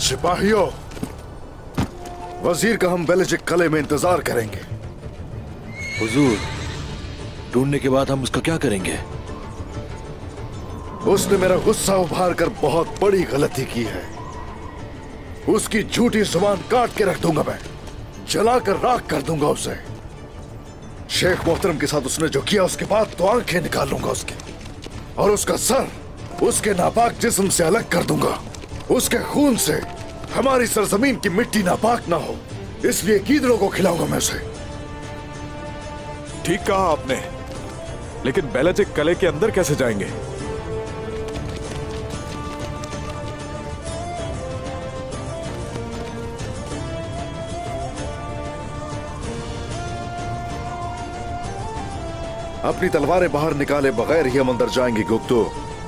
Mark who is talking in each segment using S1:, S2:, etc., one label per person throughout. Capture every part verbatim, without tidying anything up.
S1: सिपाहियों, वजीर का हम बेलजिक किले में इंतजार करेंगे।
S2: हुजूर, ढूंढने के बाद हम उसका क्या करेंगे?
S1: उसने मेरा गुस्सा उभार कर बहुत बड़ी गलती की है। उसकी झूठी जुबान काट के रख दूंगा मैं, जलाकर राख कर दूंगा उसे। शेख मोहतरम के साथ उसने जो किया उसके बाद तो आंखें निकाल लूंगा उसकी, और उसका सर उसके नापाक जिस्म से अलग कर दूंगा। उसके खून से हमारी सरजमीन की मिट्टी नापाक ना हो, इसलिए गीदड़ों को खिलाऊंगा मैं उसे।
S3: ठीक कहा आपने, लेकिन बेलजिक किले के अंदर कैसे जाएंगे?
S1: अपनी तलवारें बाहर निकाले बगैर ही हम अंदर जाएंगे गुप्तो,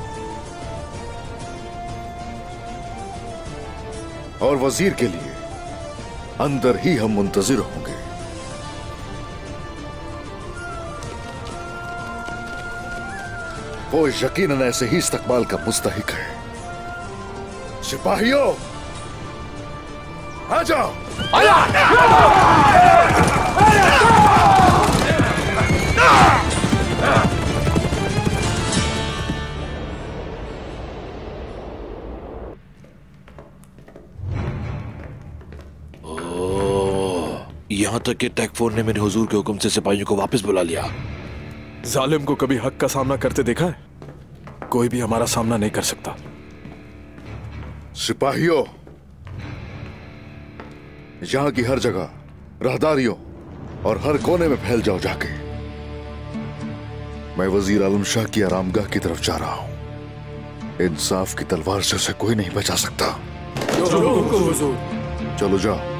S1: और वजीर के लिए अंदर ही हम मुंतजिर होंगे। वो यकीनन ऐसे ही इस्तकबाल का मुस्तहिक है। सिपाहियों, आ जाओ।
S2: यहाँ तक कि टैकफोर ने मेरे हुजूर के हुक्म से सिपाहियों को वापस बुला लिया।
S3: जालिम को कभी हक का सामना करते देखा है? कोई भी हमारा सामना नहीं कर सकता।
S1: सिपाहियों, यहां की हर जगह राहदारियों और हर कोने में फैल जाओ जाके। मैं वजीर आलम शाह की आरामगाह की तरफ जा रहा हूं। इंसाफ की तलवार से उसे कोई नहीं बचा सकता। चलो जाओ।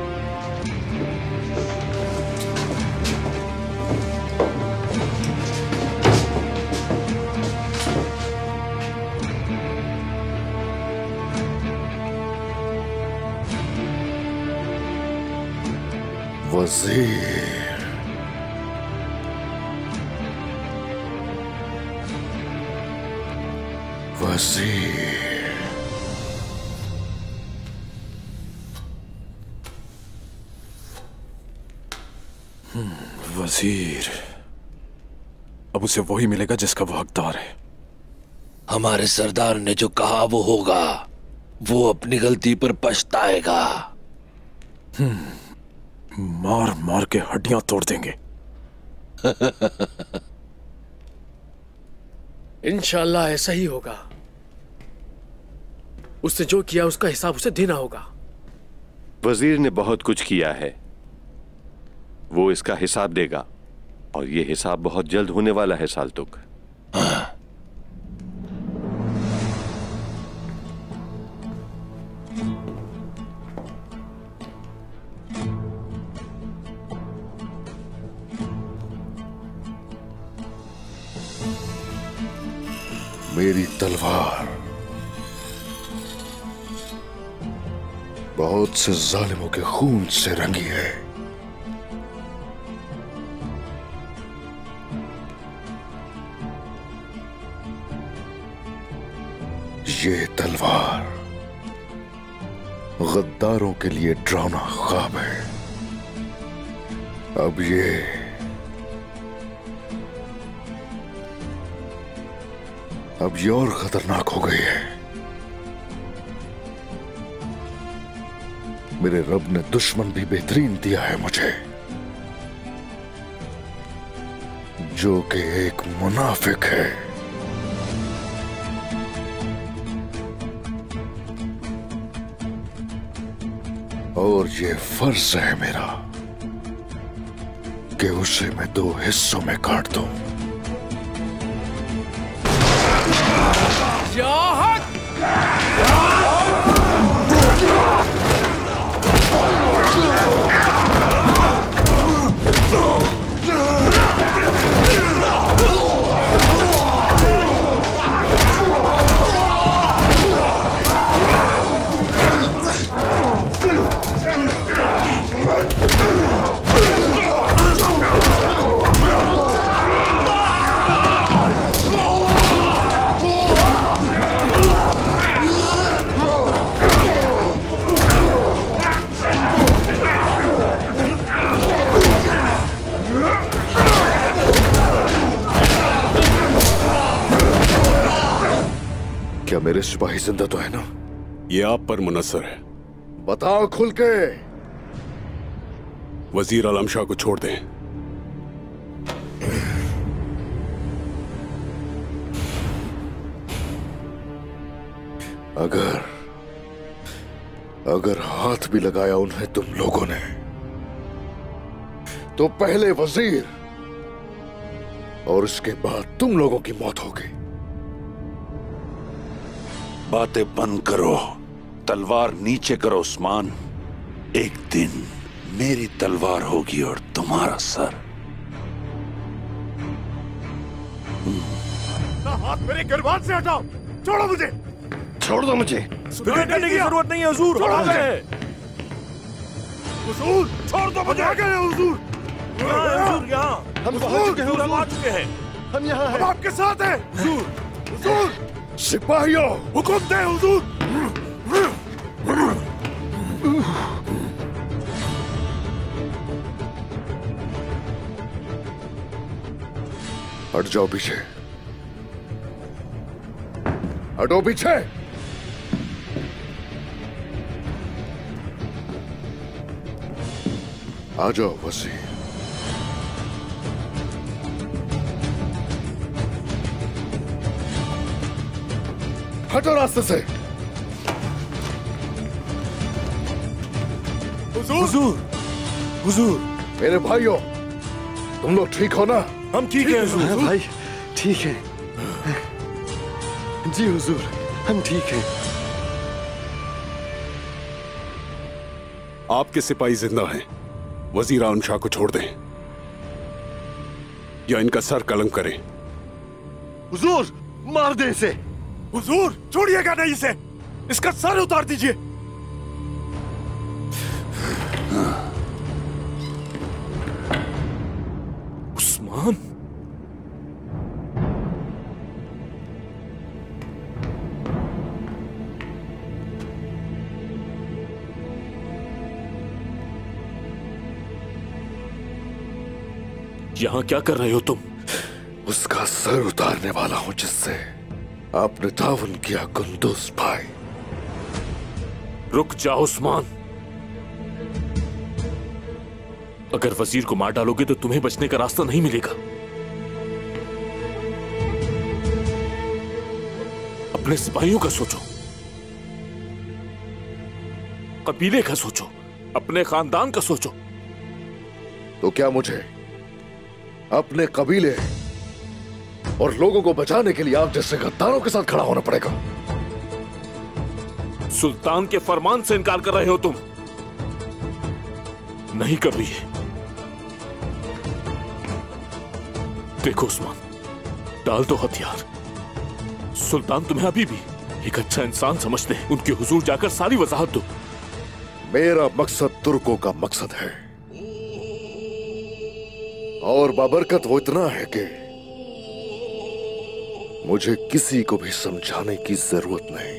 S1: वजीर, वजीर,
S3: वजीर, अब उसे वही मिलेगा जिसका वो हकदार है।
S2: हमारे सरदार ने जो कहा वो होगा। वो अपनी गलती पर पछताएगा।
S3: मार मार के हड्डियां तोड़ देंगे।
S4: इंशाल्लाह ऐसा ही होगा। उसने जो किया उसका हिसाब उसे देना होगा।
S5: वजीर ने बहुत कुछ किया है, वो इसका हिसाब देगा, और ये हिसाब बहुत जल्द होने वाला है साल्तुक।
S1: मेरी तलवार बहुत से जालिमों के खून से रंगी है। ये तलवार गद्दारों के लिए डरावना ख्वाब है। अब ये अब ये और खतरनाक हो गई है। मेरे रब ने दुश्मन भी बेहतरीन दिया है मुझे, जो कि एक मुनाफिक है। और ये फर्ज है मेरा कि उसे मैं दो हिस्सों में काट दूं। क्या मेरे सिपाही जिंदा तो है ना?
S6: ये आप पर मुनस्सर है।
S1: बताओ खुल के।
S6: वजीर आलम शाह को छोड़ दें।
S1: अगर अगर हाथ भी लगाया उन्हें तुम लोगों ने, तो पहले वजीर और उसके बाद तुम लोगों की मौत होगी।
S7: बातें बंद करो, तलवार नीचे करो उस्मान। एक दिन मेरी तलवार होगी और तुम्हारा सर।
S1: हाथ मेरे गिरबान से हटाओ, छोड़ो मुझे।
S5: छोड़ दो मुझे।
S3: फिक्र करने की जरूरत नहीं है हुजूर, हम आ गए।
S1: हुजूर छोड़ दो मुझे। आ गए हुजूर।
S3: हुजूर यहाँ
S5: हम पहुंच चुके हैं
S3: हम आ
S5: हुजूर।
S3: चुके हैं।
S5: हम यहाँ हैं।
S1: हम आपके साथ हैं हुजूर। हुजूर सिपाहियों हुक्म दे हुजूर। हट जाओ पीछे, हटो पीछे। आ जाओ वजीर। हटो रास्ते से।
S3: हुजूर हुजूर
S1: मेरे भाइयों, तुम लोग ठीक हो ना?
S3: हम ठीक हैं हुजूर।
S5: हाँ भाई ठीक है जी हुजूर, हम ठीक हैं।
S6: आपके सिपाही जिंदा हैं। वजीर आलम शाह को छोड़ दें या इनका सर कलम करें।
S5: हुजूर मार दे इसे।
S1: हुजूर छोड़िएगा नहीं इसे, इसका सर उतार दीजिए।
S3: उस्मान, यहां क्या कर रहे हो तुम?
S1: उसका सर उतारने वाला हूं जिससे आपने तावन किया कुंदुस भाई।
S3: रुक जाओ उस्मान, अगर वजीर को मार डालोगे तो तुम्हें बचने का रास्ता नहीं मिलेगा। अपने सिपाहियों का सोचो, कबीले का सोचो, अपने खानदान का सोचो।
S1: तो क्या मुझे अपने कबीले और लोगों को बचाने के लिए आप जैसे गद्दारों के साथ खड़ा होना पड़ेगा?
S3: सुल्तान के फरमान से इनकार कर रहे हो तुम? नहीं कभी। देखो उस्मान, डाल दो हथियार। सुल्तान तुम्हें अभी भी एक अच्छा इंसान समझते हैं। उनके हुजूर जाकर सारी वजाहत दो।
S1: मेरा मकसद तुर्कों का मकसद है, और बाबरकत वो इतना है कि मुझे किसी को भी समझाने की जरूरत नहीं।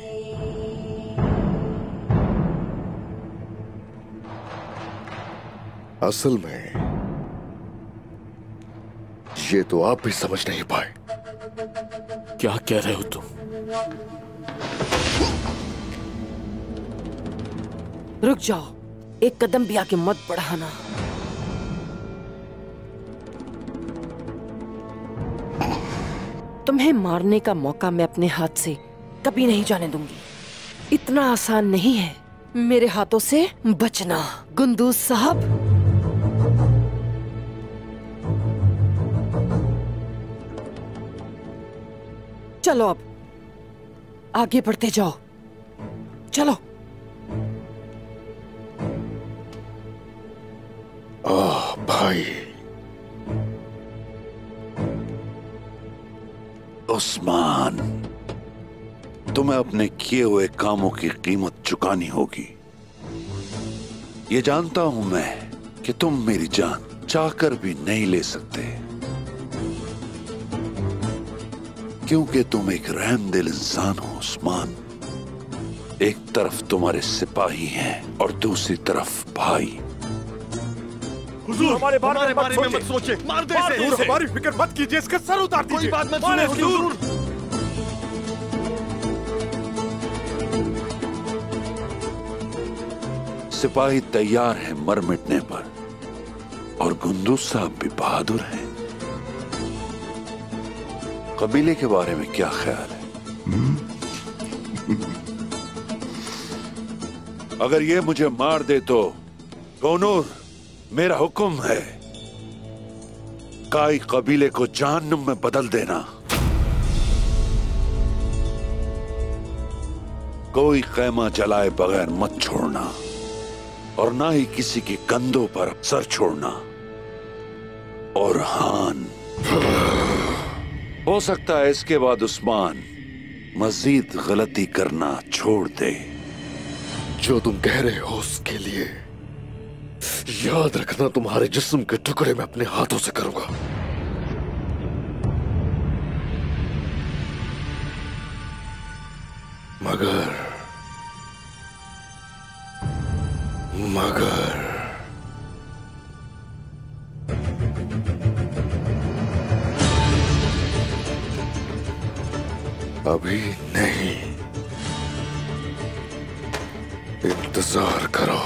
S1: असल में ये तो आप भी समझ नहीं पाए।
S3: क्या कह रहे हो तुम?
S8: रुक जाओ, एक कदम भी आगे मत बढ़ाना। तुम्हें मारने का मौका मैं अपने हाथ से कभी नहीं जाने दूंगी। इतना आसान नहीं है मेरे हाथों से बचना, गुंदूज साहब। चलो अब आगे बढ़ते जाओ, चलो।
S1: आह भाई,
S7: उस्मान, तुम्हें अपने किए हुए कामों की कीमत चुकानी होगी। ये जानता हूं मैं कि तुम मेरी जान चाहकर भी नहीं ले सकते, क्योंकि तुम एक रहमदिल इंसान हो उस्मान। एक तरफ तुम्हारे सिपाही हैं और दूसरी तरफ भाई।
S3: हुजूर, हमारे बारे में मत
S5: सोचे, मार दे
S3: मार
S5: इसे।
S3: दे इसे।
S1: हमारी फिक्र मत कीजिए, इसका सर उतार दीजिए।
S5: कोई बात मत
S3: मारे
S5: सुने
S3: इसके
S5: हुजूर।
S7: सिपाही तैयार हैं मर मिटने पर, और गुंदूस साहब भी बहादुर हैं। कबीले के बारे में क्या ख्याल है? अगर ये मुझे मार दे तो गोनूर, मेरा हुक्म है, काई कबीले को जहन्नुम में बदल देना। कोई खैमा जलाए बगैर मत छोड़ना, और ना ही किसी के कंधों पर सर छोड़ना। और हान, हो सकता है इसके बाद उस्मान मजीद गलती करना छोड़ दे।
S1: जो तुम कह रहे हो उसके लिए याद रखना, तुम्हारे जिस्म के टुकड़े मैं अपने हाथों से करूंगा। मगर मगर अभी नहीं, इंतजार करो,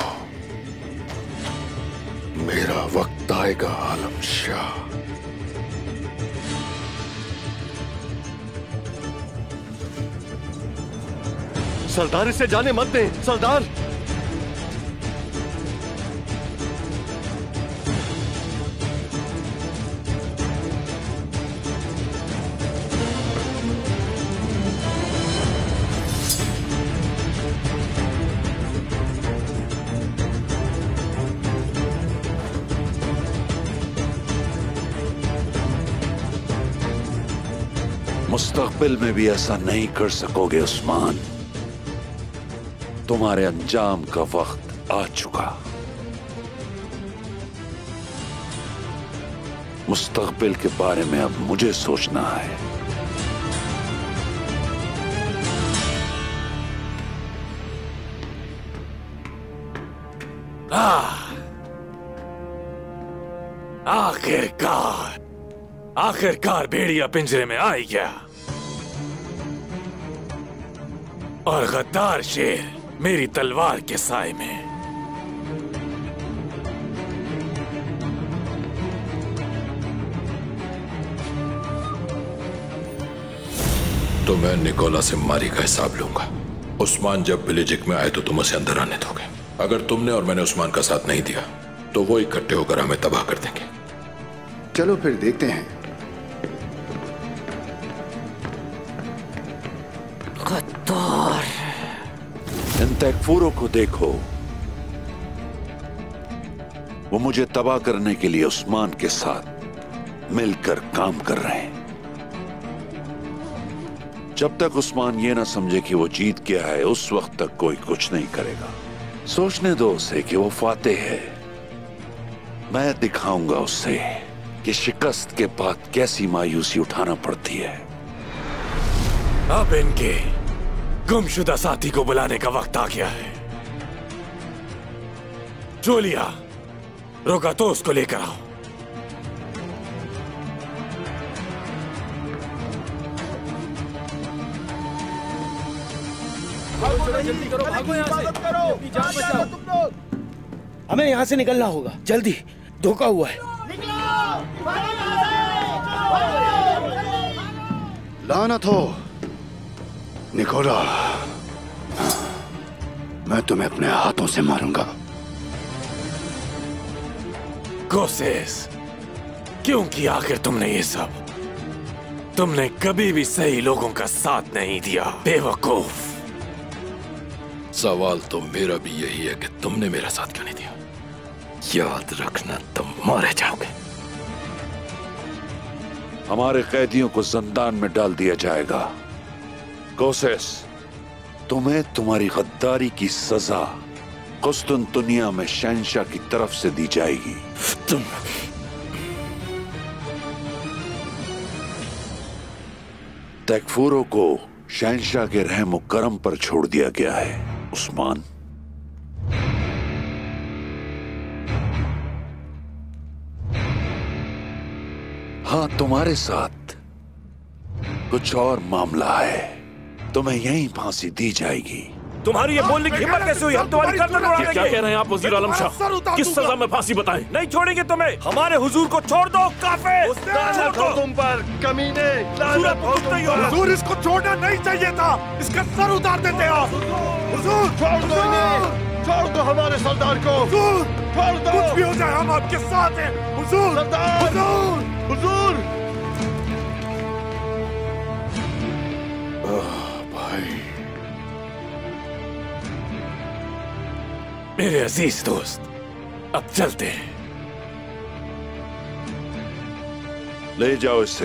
S1: मेरा वक्त आएगा आलम शाह।
S9: सरदार, इसे जाने मत दें सरदार।
S7: मुस्तकबिल में भी ऐसा नहीं कर सकोगे उस्मान। तुम्हारे अंजाम का वक्त आ चुका। मुस्तकबिल के बारे में अब मुझे सोचना है।
S10: आखिरकार आखिरकार भेड़िया पिंजरे में आ ही गया, और गद्दार शेर मेरी तलवार के साए में।
S11: तो मैं निकोला से मारी का हिसाब लूंगा। उस्मान जब विलेजिक में आए तो तुम उसे अंदर आने दोगे। अगर तुमने और मैंने उस्मान का साथ नहीं दिया तो वो इकट्ठे होकर हमें तबाह कर देंगे।
S6: चलो फिर देखते हैं।
S8: गद्दार,
S7: इन तैकफूरों को देखो, वो मुझे तबाह करने के लिए उस्मान के साथ मिलकर काम कर रहे हैं। जब तक उस्मान ये ना समझे कि वो जीत गया है, उस वक्त तक कोई कुछ नहीं करेगा। सोचने दो उसे कि वो फातेह है। मैं दिखाऊंगा उसे कि शिकस्त के बाद कैसी मायूसी उठाना पड़ती है।
S10: अब इनके गुमशुदा साथी को बुलाने का वक्त आ गया है। जोलिया, रोगातोस को लेकर आओ।
S4: जल्दी करो, भागो यहाँ से, अपनी जान बचाओ। हमें यहाँ से निकलना होगा, जल्दी, धोखा हुआ है।
S6: लानत हो निकोला, मैं तुम्हें अपने हाथों से मारूंगा।
S10: कोसेस, क्यों किया आखिर तुमने ये सब? तुमने कभी भी सही लोगों का साथ नहीं दिया, बेवकूफ।
S11: सवाल तो मेरा भी यही है कि तुमने मेरा साथ क्यों नहीं दिया। याद रखना, तुम मारे जाओगे।
S7: हमारे कैदियों को जिंदान में डाल दिया जाएगा। कोसेस, तुम्हें तुम्हारी गद्दारी की सजा कुस्तुनतुनिया में शहंशाह की तरफ से दी जाएगी।
S11: तुम
S7: तैकफूरों को शहंशाह के रहम और करम पर छोड़ दिया गया है उस्मान। हाँ, तुम्हारे साथ कुछ और मामला है। तुम्हें यहीं फांसी दी जाएगी।
S10: तुम्हारी ये बोलने की हिम्मत कैसे हुई? हम तुम्हारी गर्दन उड़ा देंगे।
S3: क्या कह रहे हैं आप वजीर आलम शाह? किस सजा में फांसी बताएं?
S10: नहीं छोड़ेंगे तुम्हें। हमारे हुजूर को छोड़ दो काफिर।
S9: लानत हो तुम पर कमीने, लानत हो तुम पर।
S6: हुजूर इसको छोड़ना नहीं चाहिए था, इसका सर उतार देते आप। हुजूर
S9: छोड़ दो इन्हें, छोड़ दो हमारे सरदार को।
S6: हुजूर
S9: छोड़ दो,
S6: कुछ भी हो जाए हम आपके साथ हैं। हुजूर
S9: सरदार,
S6: हुजूर
S9: हुजूर।
S1: भाई
S10: मेरे अजीज दोस्त, अब चलते हैं।
S7: ले जाओ इससे।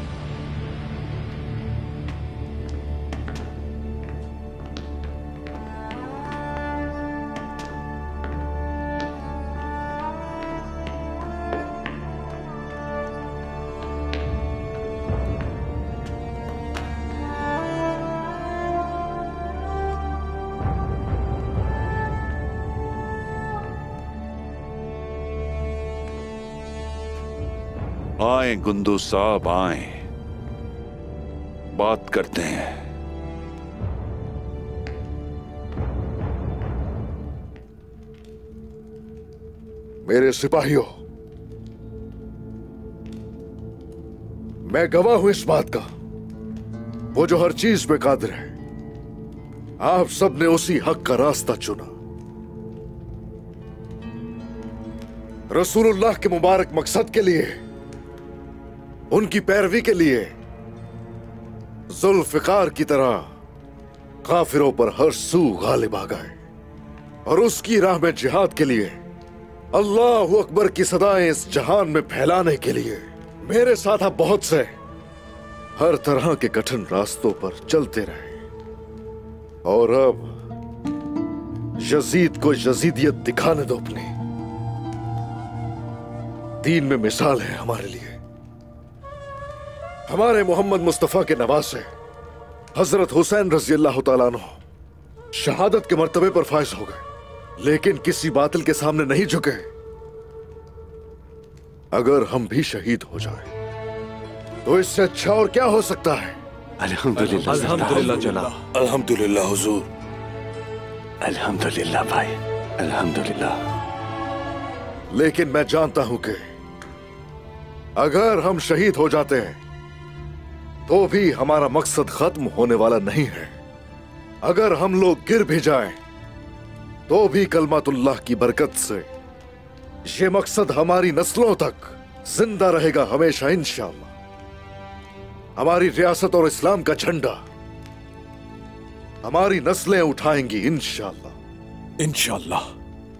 S7: आए गुंदू साहब, आए, बात करते हैं।
S1: मेरे सिपाहियों, मैं गवाह हूं इस बात का, वो जो हर चीज पे कादिर है, आप सब ने उसी हक का रास्ता चुना। रसूलुल्लाह के मुबारक मकसद के लिए, उनकी पैरवी के लिए जुल्फिकार की तरह काफिरों पर हर सू गालिब आ गए, और उसकी राह में जिहाद के लिए, अल्लाह अकबर की सदाएं इस जहान में फैलाने के लिए मेरे साथ आप बहुत से हर तरह के कठिन रास्तों पर चलते रहे। और अब यजीद को यजीदियत दिखाने दो अपनी। दीन में मिसाल है हमारे लिए। हमारे मोहम्मद मुस्तफा के नवासे हजरत हुसैन रजी अल्लाह तआला अन्हु शहादत के मर्तबे पर फाइज हो गए, लेकिन किसी बातिल के सामने नहीं झुके। अगर हम भी शहीद हो जाए तो इससे अच्छा और क्या हो सकता है?
S9: अल्हम्दुलिल्लाह,
S10: अल्हम्दुलिल्लाह जनाब, अल्हम्दुलिल्लाह हुजूर,
S9: अल्हम्दुलिल्लाह भाई, अल्हम्दुलिल्लाह।
S1: लेकिन मैं जानता हूं कि अगर हम शहीद हो जाते हैं तो भी हमारा मकसद खत्म होने वाला नहीं है। अगर हम लोग गिर भी जाएं तो भी कलमातुल्लाह की बरकत से ये मकसद हमारी नस्लों तक जिंदा रहेगा हमेशा इंशाअल्लाह। हमारी रियासत और इस्लाम का झंडा हमारी नस्लें उठाएंगी इंशाअल्लाह,
S10: इंशाअल्लाह।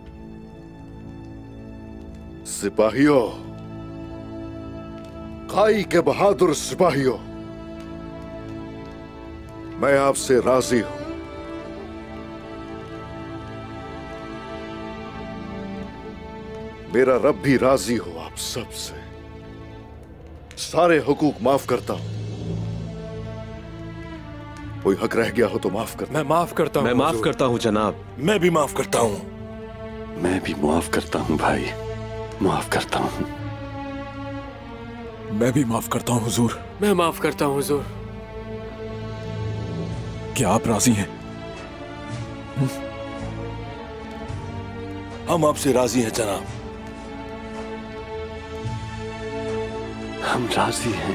S1: सिपाहियों, काई के बहादुर सिपाहियों, मैं आपसे राजी हूं। मेरा रब भी राजी हो आप सब से। सारे हुकूक माफ करता हूं। कोई हक रह गया हो तो माफ करता।
S10: मैं माफ करता हूं।
S9: मैं माफ करता हूं जनाब।
S10: मैं भी माफ करता हूं।
S9: मैं भी माफ करता हूं भाई, माफ करता हूं।
S10: मैं भी माफ करता हूं हुजूर।
S12: मैं माफ करता हूं हुजूर।
S10: क्या आप राजी हैं? हम आपसे राजी हैं जनाब।
S9: हम राजी हैं।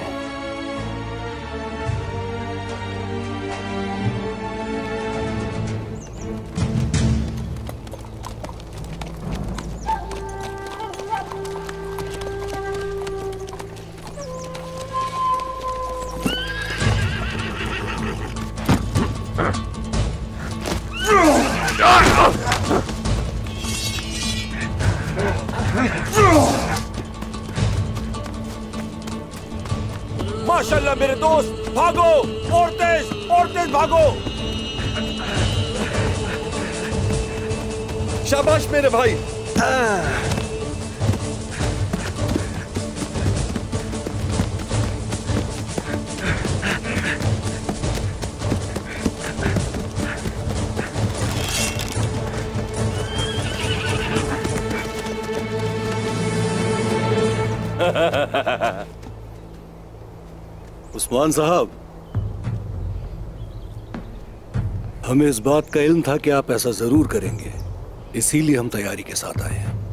S10: माशाल्लाह मेरे दोस्त, भागो और तेज और तेज भागो।
S9: शाबाश मेरे भाई। उस्मान साहब,
S12: हमें इस बात का इल्म था कि आप ऐसा जरूर करेंगे, इसीलिए हम तैयारी के साथ आए हैं।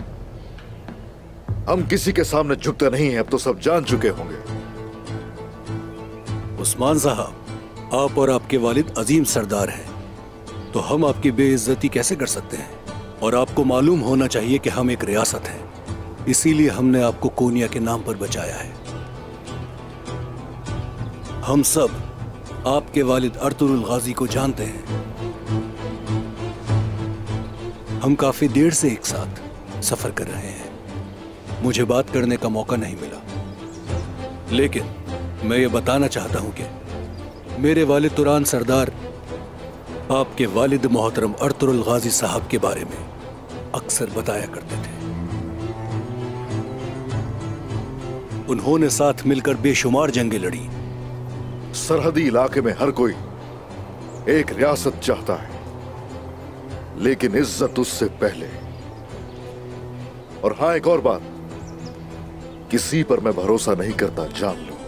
S1: हम किसी के सामने झुकते नहीं हैं, अब तो सब जान चुके होंगे।
S12: उस्मान साहब, आप और आपके वालिद अजीम सरदार हैं, तो हम आपकी बेइज्जती कैसे कर सकते हैं? और आपको मालूम होना चाहिए कि हम एक रियासत हैं, इसीलिए हमने आपको कोनिया के नाम पर बचाया है। हम सब आपके वालिद अर्तुरुल गाजी को जानते हैं। हम काफी देर से एक साथ सफर कर रहे हैं। मुझे बात करने का मौका नहीं मिला, लेकिन मैं ये बताना चाहता हूं कि मेरे वालिद तुरान सरदार आपके वालिद मोहतरम अर्तुरुल गाजी साहब के बारे में अक्सर बताया करते थे। उन्होंने साथ मिलकर बेशुमार जंगें लड़ी।
S1: सरहदी इलाके में हर कोई एक रियासत चाहता है, लेकिन इज्जत उससे पहले। और हां, एक और बात, किसी पर मैं भरोसा नहीं करता, जान लो।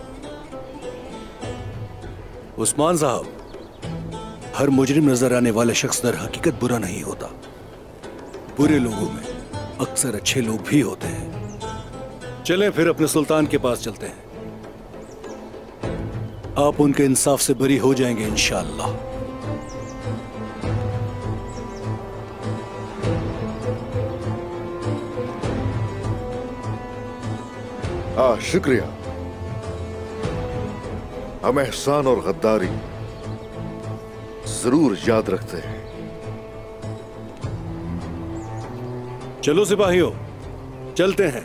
S12: उस्मान साहब, हर मुजरिम नजर आने वाला शख्स दर हकीकत बुरा नहीं होता। बुरे लोगों में अक्सर अच्छे लोग भी होते हैं। चलें फिर अपने सुल्तान के पास चलते हैं। आप उनके इंसाफ से बरी हो जाएंगे इंशाअल्लाह।
S1: आ, शुक्रिया। हम एहसान और गद्दारी जरूर याद रखते हैं।
S12: चलो सिपाहियों, चलते हैं।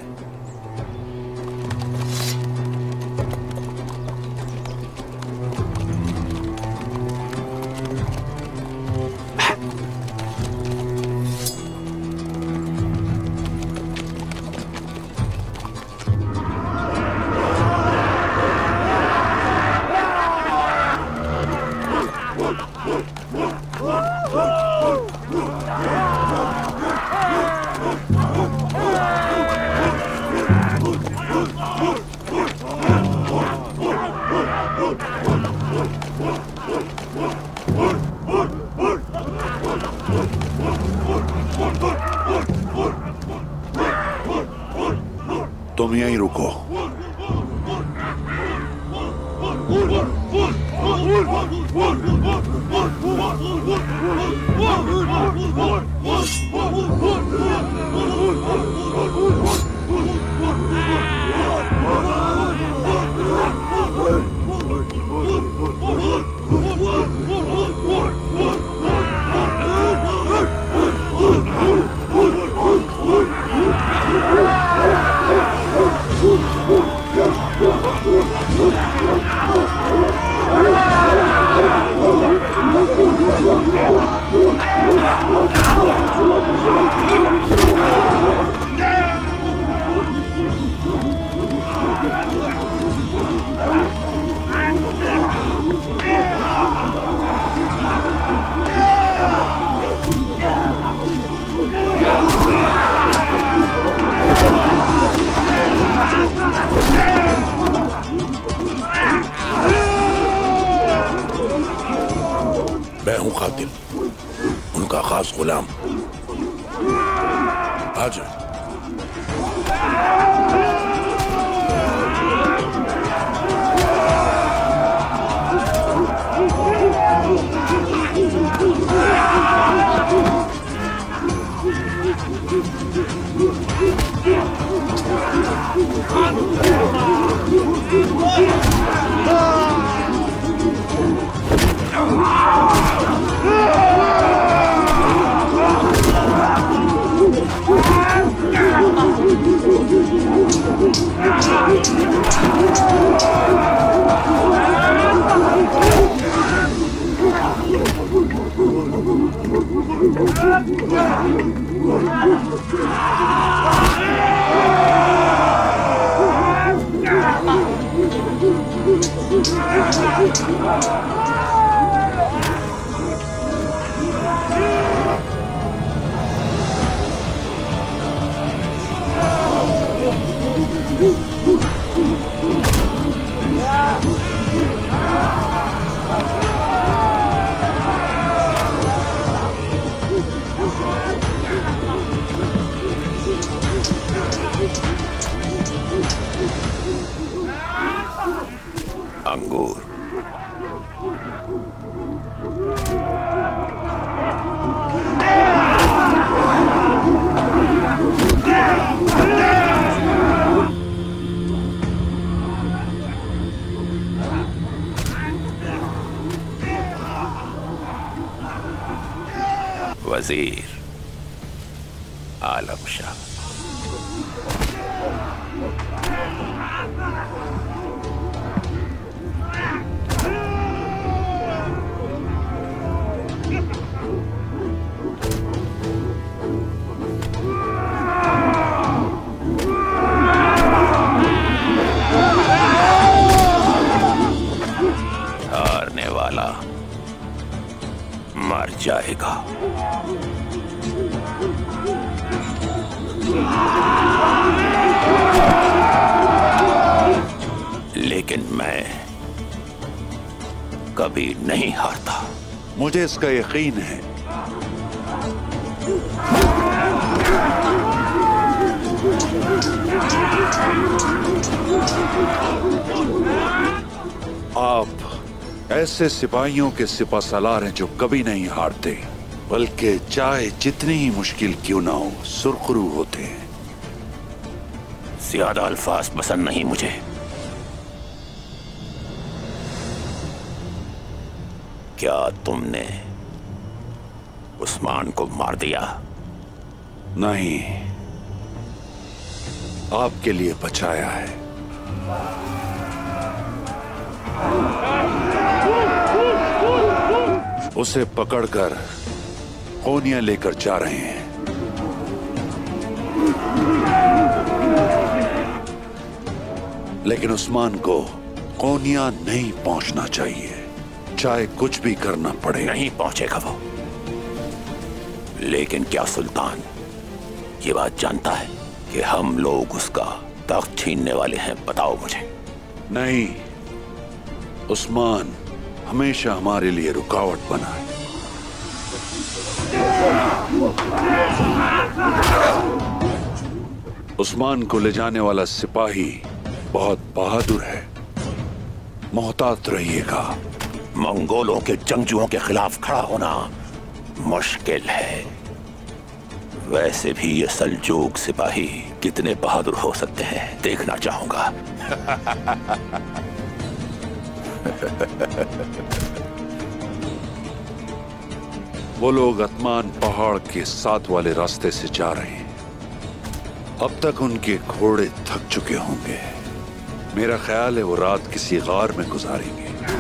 S7: तुम यहीं रुको।
S10: मैं हूं कातिल, उनका खास गुलाम। आ जाओ।
S7: अंगूर। वजीर आलम शाह। हारने वाला मर जाएगा। लेकिन मैं कभी नहीं हारता। मुझे इसका यकीन है। आप ऐसे सिपाहियों के सिपा सलार हैं जो कभी नहीं हारते, बल्कि चाहे जितनी ही मुश्किल क्यों ना हो सुरखरू होते हैं।
S10: ज्यादा अल्फाज पसंद नहीं मुझे। क्या तुमने उस्मान को मार दिया?
S7: नहीं, आपके लिए बचाया है। उसे पकड़कर कोनिया लेकर जा रहे हैं। लेकिन उस्मान को कोनिया नहीं पहुंचना चाहिए, चाहे कुछ भी करना पड़े।
S10: नहीं पहुंचेगा वो। लेकिन क्या सुल्तान ये बात जानता है कि हम लोग उसका तख्त छीनने वाले हैं? बताओ मुझे।
S7: नहीं, उस्मान हमेशा हमारे लिए रुकावट बना है। उस्मान को ले जाने वाला सिपाही बहुत बहादुर है। मोहतात रहिएगा।
S10: मंगोलों के जंगजुओं के खिलाफ खड़ा होना मुश्किल है। वैसे भी ये सल्जूक सिपाही कितने बहादुर हो सकते हैं देखना चाहूंगा।
S7: वो लोग अतमान पहाड़ के साथ वाले रास्ते से जा रहे हैं। अब तक उनके घोड़े थक चुके होंगे। मेरा ख्याल है वो रात किसी गार में गुजारेंगे।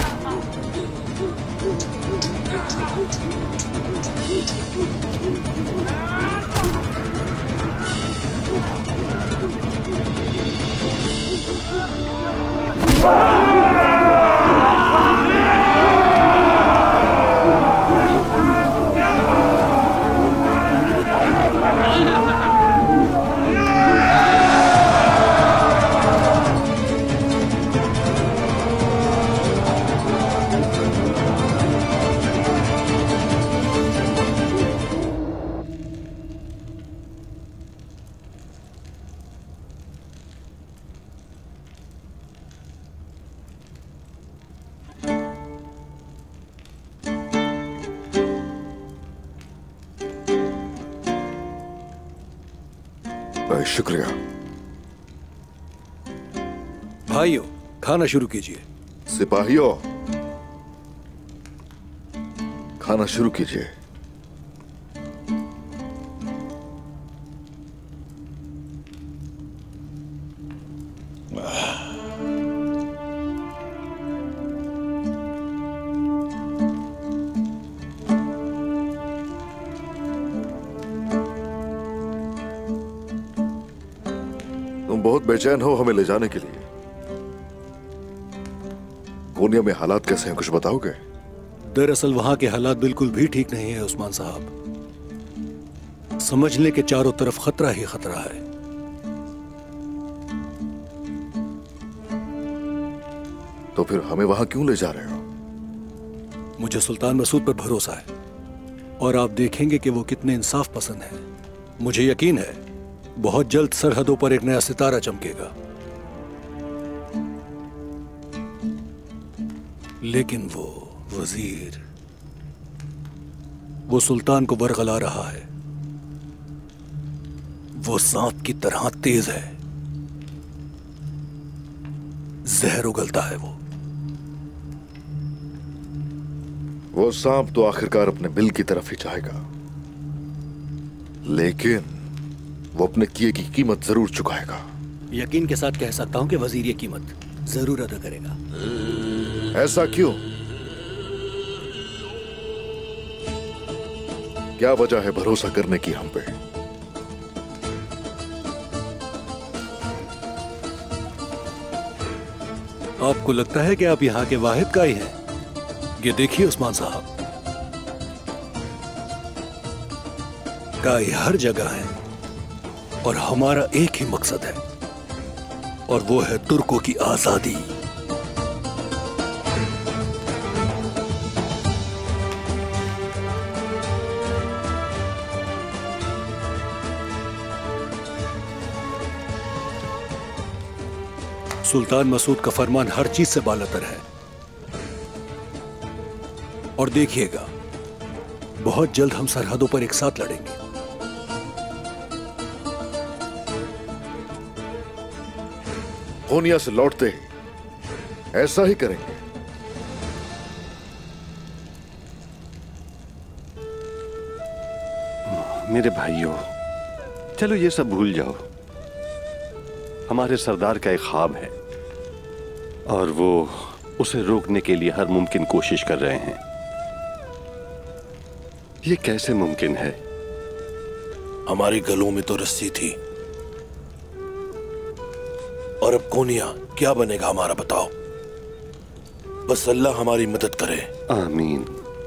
S1: शुक्रिया।
S12: भाइयों, खाना शुरू कीजिए।
S1: सिपाहियों, खाना शुरू कीजिए। बहुत बेचैन हो हमें ले जाने के लिए। कोनिया में हालात कैसे हैं, कुछ बताओगे?
S12: दरअसल वहां के हालात बिल्कुल भी ठीक नहीं है उस्मान साहब। समझ लें कि चारों तरफ खतरा ही खतरा है।
S1: तो फिर हमें वहां क्यों ले जा रहे हो?
S12: मुझे सुल्तान मसूद पर भरोसा है और आप देखेंगे कि वो कितने इंसाफ पसंद हैं। मुझे यकीन है बहुत जल्द सरहदों पर एक नया सितारा चमकेगा। लेकिन वो वजीर, वो सुल्तान को बरगला रहा है। वो सांप की तरह तेज है, जहर उगलता है वो।
S1: वो सांप तो आखिरकार अपने बिल की तरफ ही जाएगा, लेकिन वो अपने किए की कीमत जरूर चुकाएगा।
S12: यकीन के साथ कह सकता हूं कि वजीर ये कीमत जरूर अदा करेगा।
S1: ऐसा क्यों? क्या वजह है भरोसा करने की हम पे?
S12: आपको लगता है कि आप यहां के वाहिद का ही हैं? ये देखिए उस्मान साहब, काई हर जगह है और हमारा एक ही मकसद है, और वो है तुर्कों की आजादी। सुल्तान मसूद का फरमान हर चीज से बालातर है, और देखिएगा बहुत जल्द हम सरहदों पर एक साथ लड़ेंगे।
S1: कोनिया से लौटते ही ऐसा ही करेंगे।
S5: मेरे भाइयों, चलो ये सब भूल जाओ। हमारे सरदार का एक ख्वाब है और वो उसे रोकने के लिए हर मुमकिन कोशिश कर रहे हैं। ये कैसे मुमकिन है?
S2: हमारे गलों में तो रस्सी थी, और अब कोनिया क्या बनेगा हमारा, बताओ। बस अल्लाह हमारी मदद करे।
S5: आमीन।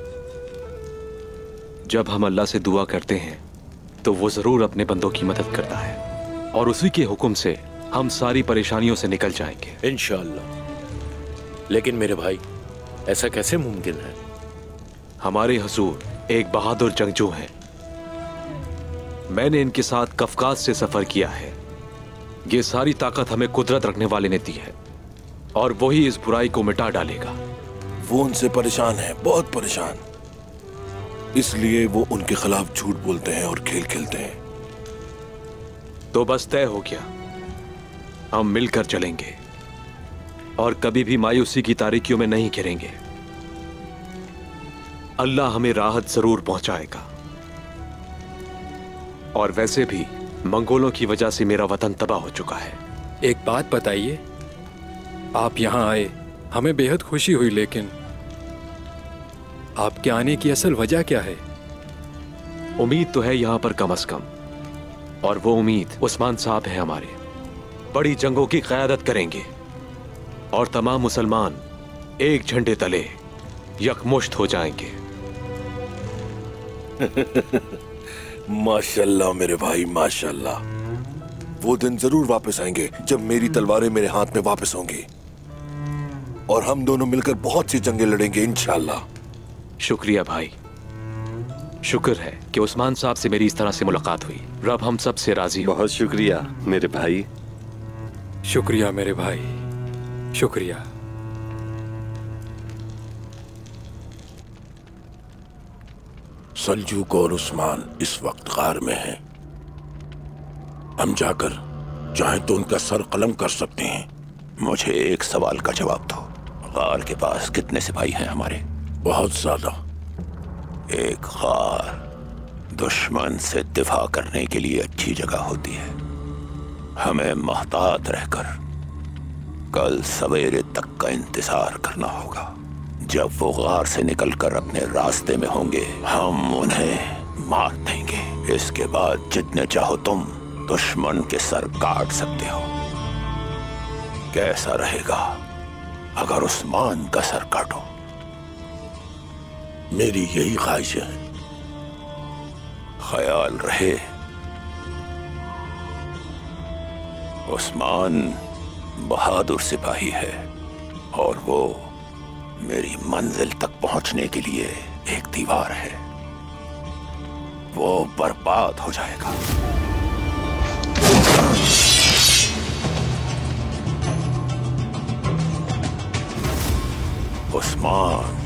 S13: जब हम अल्लाह से दुआ करते हैं तो वो जरूर अपने बंदों की मदद करता है, और उसी के हुक्म से हम सारी परेशानियों से निकल जाएंगे
S2: इंशाअल्लाह। लेकिन मेरे भाई, ऐसा कैसे मुमकिन है?
S13: हमारे हुजूर एक बहादुर जंगजू हैं। मैंने इनके साथ कफकाज से सफर किया है। ये सारी ताकत हमें कुदरत रखने वाले ने दी है, और वही इस बुराई को मिटा डालेगा।
S2: वो उनसे परेशान है, बहुत परेशान। इसलिए वो उनके खिलाफ झूठ बोलते हैं और खेल खेलते हैं।
S13: तो बस तय हो गया, हम मिलकर चलेंगे और कभी भी मायूसी की तारीकियों में नहीं गिरेंगे। अल्लाह हमें राहत जरूर पहुंचाएगा। और वैसे भी मंगोलों की वजह से मेरा वतन तबाह हो चुका है।
S14: एक बात बताइए, आप यहां आए, हमें बेहद खुशी हुई, लेकिन आपके आने की असल वजह क्या है?
S13: उम्मीद तो है यहां पर कम अज कम, और वो उम्मीद उस्मान साहब है हमारे। बड़ी जंगों की क़यादत करेंगे और तमाम मुसलमान एक झंडे तले यकमुश्त हो जाएंगे।
S2: माशाल्लाह मेरे भाई, माशाल्लाह। वो दिन जरूर वापस आएंगे जब मेरी तलवारें मेरे हाथ में वापस होंगी, और हम दोनों मिलकर बहुत सी जंगें लड़ेंगे इंशाअल्लाह।
S13: शुक्रिया भाई, शुक्र है कि उस्मान साहब से मेरी इस तरह से मुलाकात हुई। रब हम सब से राजी हो।
S5: बहुत शुक्रिया मेरे भाई।
S14: शुक्रिया मेरे भाई, शुक्रिया।
S10: सल्जूक और उस्मान इस वक्त गार में हैं। हम जाकर चाहे तो उनका सर कलम कर सकते हैं। मुझे एक सवाल का जवाब दो। गार के पास कितने सिपाही हैं हमारे? बहुत ज्यादा। एक गार दुश्मन से दिफा करने के लिए अच्छी जगह होती है। हमें मोहतात रहकर कल सवेरे तक का इंतजार करना होगा। जब वो गार से निकलकर अपने रास्ते में होंगे, हम उन्हें मार देंगे। इसके बाद जितने चाहो तुम दुश्मन के सर काट सकते हो। कैसा रहेगा अगर उस्मान का सर काटो?
S2: मेरी यही ख्वाहिश है।
S10: ख्याल रहे, उस्मान बहादुर सिपाही है, और वो मेरी मंजिल तक पहुंचने के लिए एक दीवार है। वो बर्बाद हो जाएगा। उस्मान,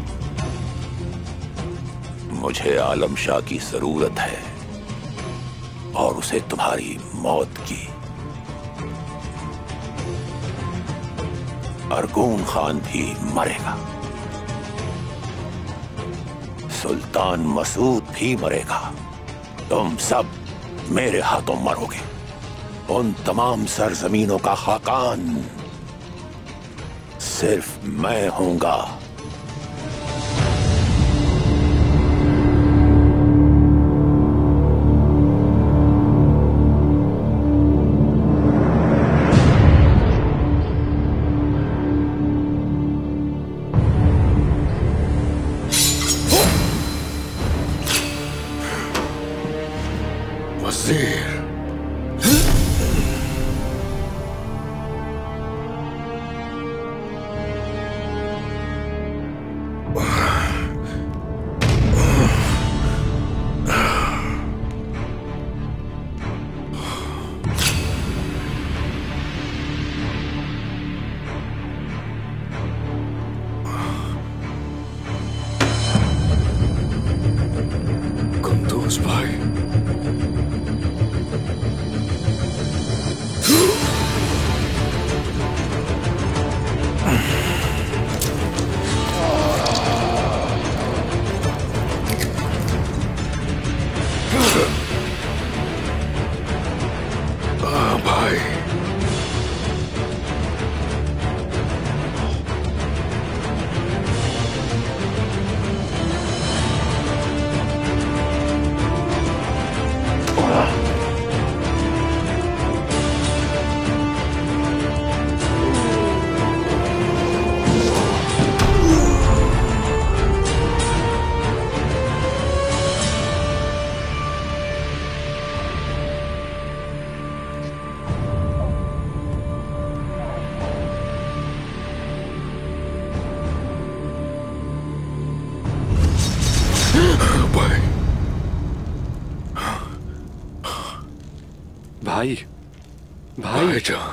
S10: मुझे आलम शाह की जरूरत है और उसे तुम्हारी मौत की। अरगून खान भी मरेगा, सुल्तान मसूद भी मरेगा, तुम सब मेरे हाथों मरोगे। उन तमाम सरजमीनों का खाकान सिर्फ मैं हूंगा।
S5: भाई, भाई,
S1: भाईजान,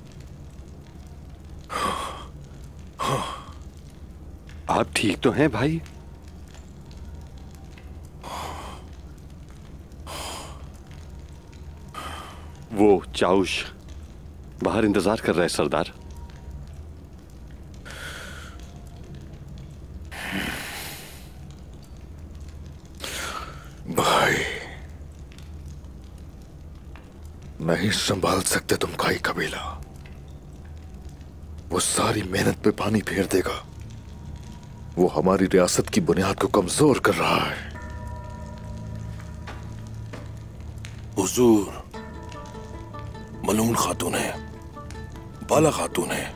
S5: आप ठीक तो हैं भाई? वो चाउश बाहर इंतजार कर रहा है सरदार।
S1: भाई, नहीं संभाल सकते तुम का ही कबीला। वो सारी मेहनत पे पानी फेर देगा। वो हमारी रियासत की बुनियाद को कमजोर कर रहा है।
S2: हुजूर, मलून खातून है, बाला खातून है,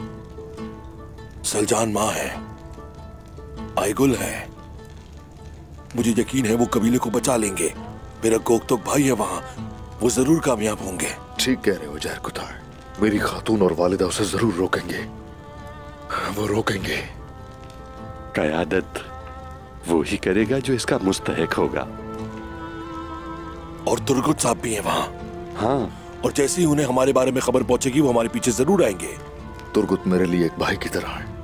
S2: सलजान माँ है, आईगुल है। मुझे यकीन है वो कबीले को बचा लेंगे। मेरा गोकतोक भाई है वहां, वो जरूर कामयाब होंगे।
S1: ठीक कह रहे हो जहर कुतार। मेरी खातून और वालिदा उसे जरूर रोकेंगे। वो रोकेंगे।
S5: कयादत वो ही करेगा जो इसका मुस्तहिक होगा।
S2: और तुर्गुत साहब भी हैं वहां।
S5: हाँ,
S2: और जैसे ही उन्हें हमारे बारे में खबर पहुंचेगी वो हमारे पीछे जरूर आएंगे।
S1: तुर्गुत मेरे लिए एक भाई की तरह है।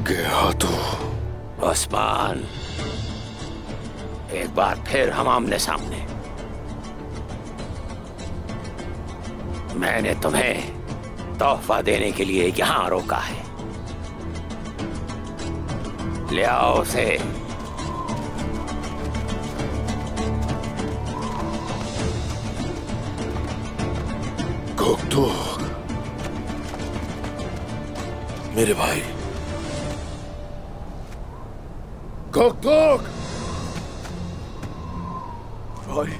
S1: के हाथों।
S10: उस्मान, एक बार फिर हम आमने सामने। मैंने तुम्हें तोहफा देने के लिए यहां रोका है। ले आओ उसे।
S1: गोकतोक,
S2: मेरे भाई।
S1: गोकतोक
S2: भाई।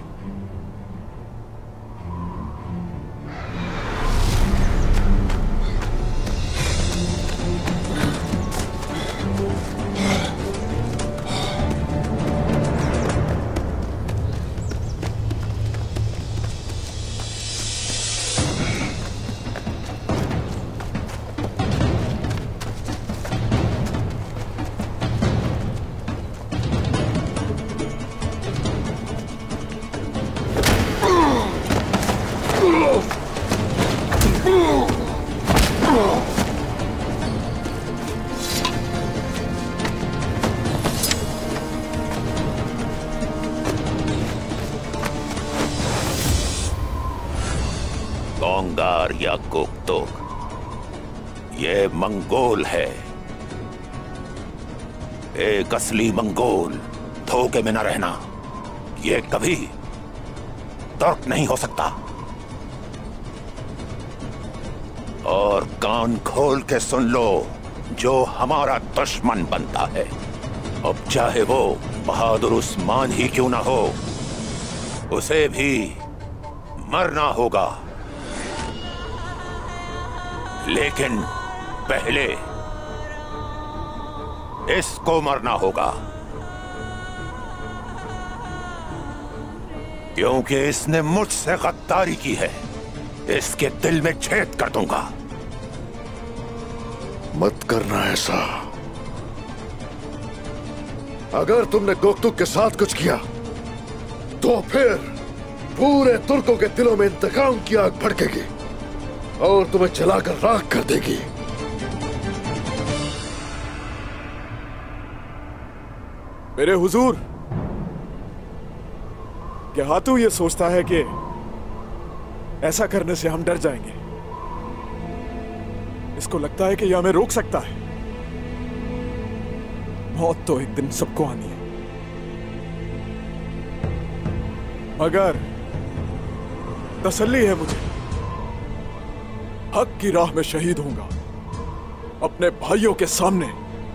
S10: गोंगार या गोकतोक, ये मंगोल है। एक असली मंगोल धोखे में न रहना। ये कभी तुर्क नहीं हो सकता। और कान खोल के सुन लो, जो हमारा दुश्मन बनता है, अब चाहे वो बहादुर उस्मान ही क्यों ना हो, उसे भी मरना होगा। लेकिन पहले इसको मरना होगा, क्योंकि इसने मुझसे गद्दारी की है। इसके दिल में छेद कर दूंगा।
S1: मत करना ऐसा। अगर तुमने गोकतुक के साथ कुछ किया तो फिर पूरे तुर्कों के दिलों में इंतकाम की आग भड़केगी और तुम्हें जलाकर राख कर देगी।
S6: मेरे हुजूर, क्या हाथू ये सोचता है कि ऐसा करने से हम डर जाएंगे? इसको लगता है कि यह हमें रोक सकता है। मौत तो एक दिन सबको आनी है, मगर तसल्ली है मुझे, हक की राह में शहीद होऊंगा अपने भाइयों के सामने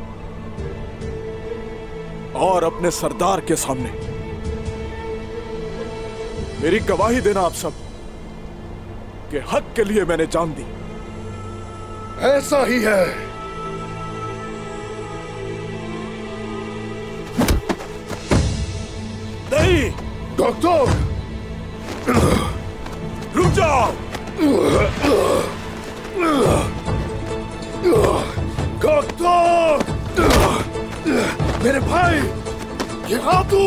S6: और अपने सरदार के सामने। मेरी गवाही देना आप सब कि हक के लिए मैंने जान दी।
S1: ऐसा ही है।
S6: नहीं
S1: डॉक्टर,
S6: रुक जाओ।
S1: डॉक्टर, मेरे भाई, ये हाथू,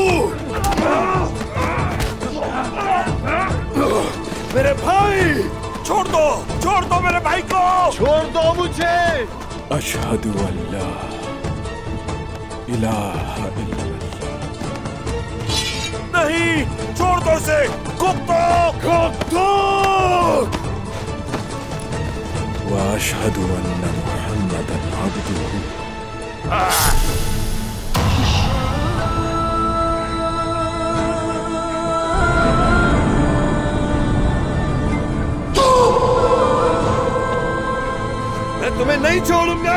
S1: मेरे भाई,
S6: छोड़ दो, छोड़ दो मेरे भाई को,
S1: छोड़ दो मुझे।
S6: अशहदु अल्ला इलाहा इल्लल्लाह। नहीं, छोड़ दो उसे। कुत्तों,
S1: कुत्तों।
S6: व अशहदु अन्ना मुहम्मदन अब्दुहु।
S1: मैं तुम्हें नहीं छोड़ूंगा।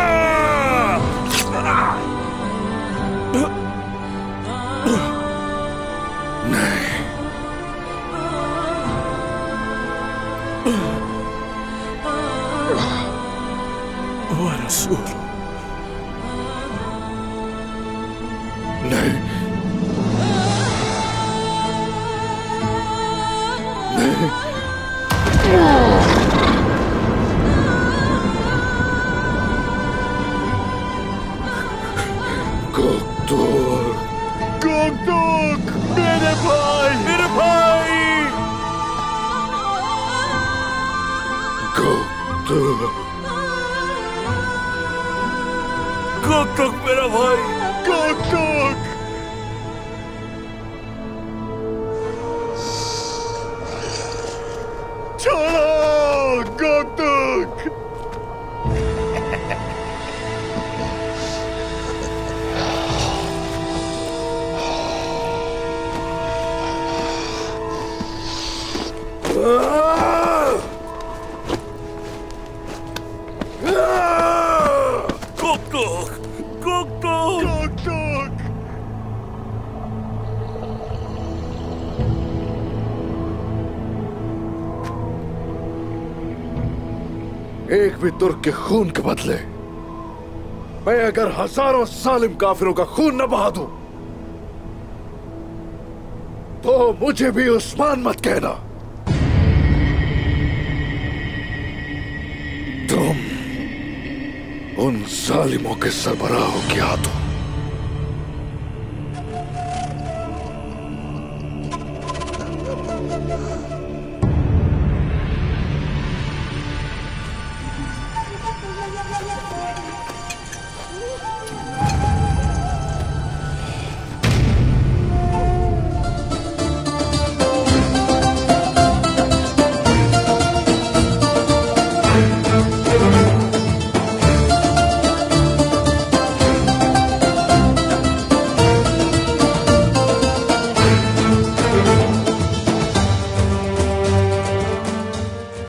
S1: नहीं,
S6: ओ रसूल,
S1: नहीं, नहीं। गोकतुक, गोकतुक, मेरे भाई, मेरे भाई। गोकतुक,
S2: टुक टुक मेरा भाई, टुक टुक। छोड़ो टुक टुक।
S1: एक भी तुर्क के खून के बदले मैं अगर हजारों सालिम काफिरों का खून न बहा दूं, तो मुझे भी उस्मान मत कहना। तुम उन जालिमों के सरबराहों के हाथों